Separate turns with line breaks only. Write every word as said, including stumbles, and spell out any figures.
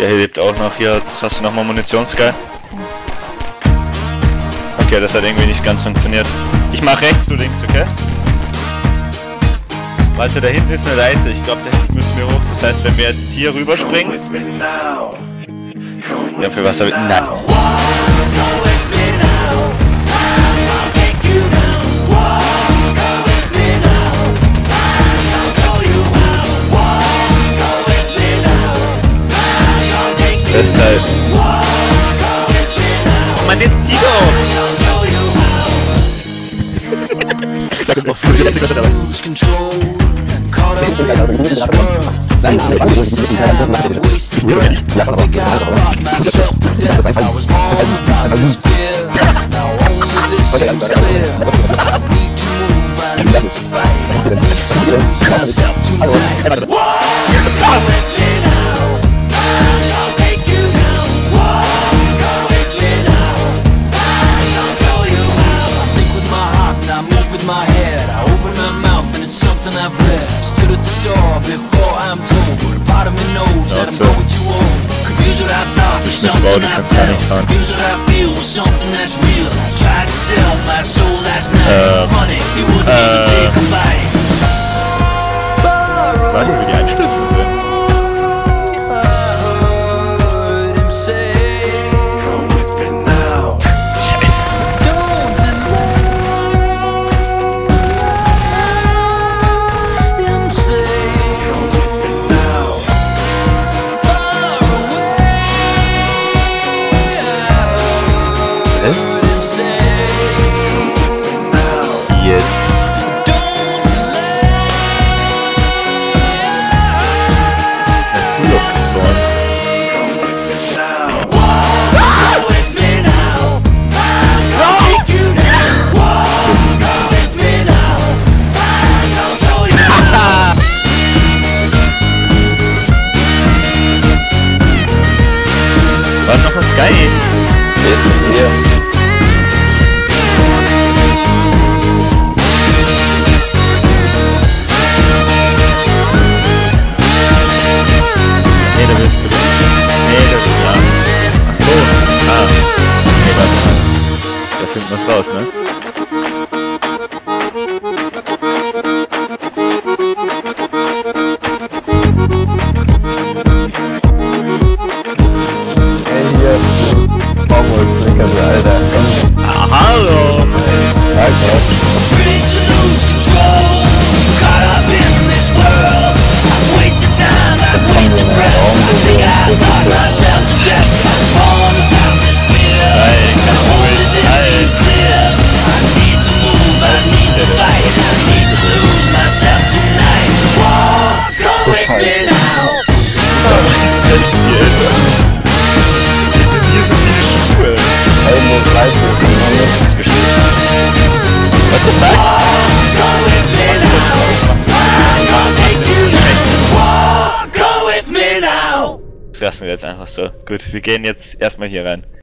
Der hier lebt auch noch. Hier, das hast du nochmal Munitionsgeil. Okay, das hat irgendwie nicht ganz funktioniert. Ich mach rechts, du links, okay? Warte, da hinten ist eine Leiter. Ich glaube, da hinten müssen wir hoch. Das heißt, wenn wir jetzt hier rüberspringen... Ja, für was habe ich... Nein. Das ist halt... Oh Mann, jetzt zieh doch!
I've read. I stood at the store before I'm told, but a part of me knows that I'm going too old. Confused what I thought was something I felt. Confused what I feel was something that's real. I tried to sell my soul last night. Funny, he wouldn't even take a bite.
Warte, wie die einstürzen sollen. War noch was geil. Hier ist hier. Nee, da willst du nicht. Nee, das ist ja. Ach so. Ah. Nee, warte mal. Da finden wir es raus, ne?
Alter.
Ah, hallo!
Alter.
Free to lose control, caught up in this world. I've wasted time, I've wasted breath. I think I've locked myself to death. I'm born without this fear. Now only this seems clear. I need to move, I need to fight. I need to lose myself tonight. Walk, go with me now.
Hier sind die Schuhe.
Elmo dreißig, das ist geschrieben.
Was ist das? Das lassen wir jetzt einfach so. Gut, wir gehen jetzt erstmal hier rein.